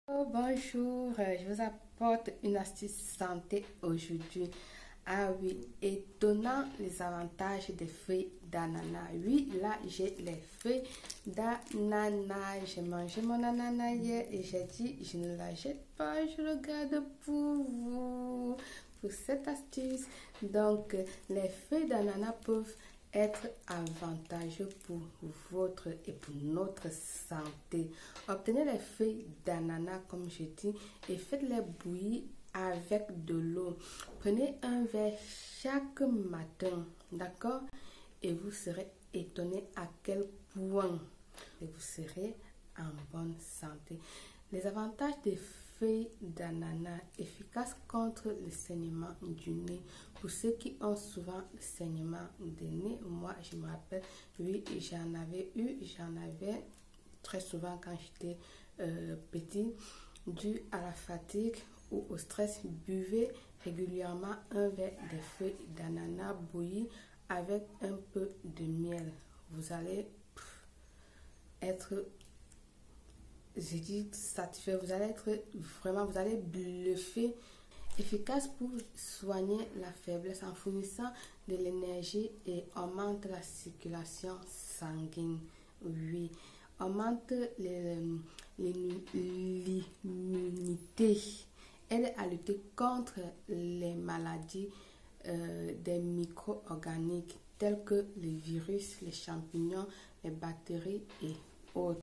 Bonjour, je vous apporte une astuce santé aujourd'hui. Ah oui, étonnant les avantages des feuilles d'ananas. Oui, là j'ai les feuilles d'ananas. J'ai mangé mon ananas hier et j'ai dit je ne la jette pas, je le garde pour vous, pour cette astuce. Donc, les feuilles d'ananas peuvent être avantageux pour votre et pour notre santé. Obtenez les feuilles d'ananas comme je dis et faites-les bouillir avec de l'eau. Prenez un verre chaque matin, d'accord? Et vous serez étonné à quel point et vous serez en bonne santé. Les avantages des feuilles d'ananas: efficaces contre le saignement du nez. Pour ceux qui ont souvent le saignement du nez, moi je me rappelle, oui, j'en avais très souvent quand j'étais petit, dû à la fatigue ou au stress. Buvez régulièrement un verre de feuilles d'ananas bouilli avec un peu de miel. Vous allez être, je dis, satisfait. Vous allez être vraiment, vous allez bluffer. Efficace pour soigner la faiblesse en fournissant de l'énergie et augmente la circulation sanguine. Oui, augmente l'immunité, aide à lutter contre les maladies des micro-organiques tels que les virus, les champignons, les bactéries et autres.